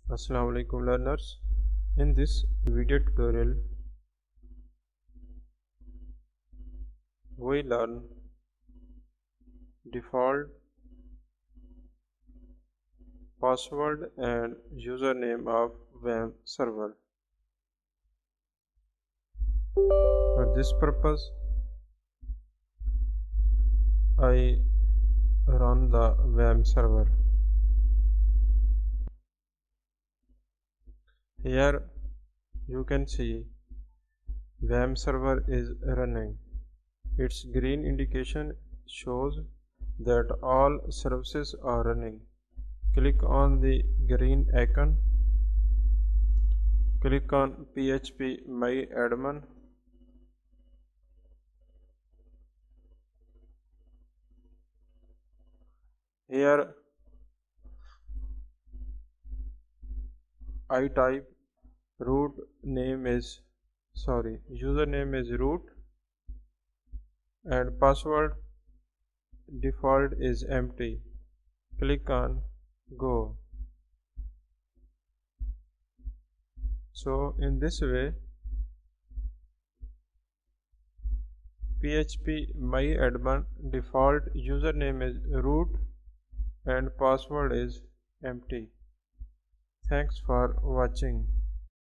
Assalamu alaikum learners. In this video tutorial we learn default password and username of WampServer. For this purpose I run the WampServer. Here you can see WampServer is running. Its green indication shows that all services are running. Click on the green icon. Click on PhpMyAdmin. Here I type username is root and password default is empty. Click on go. So in this way PhpMyAdmin default username is root and password is empty. Thanks for watching.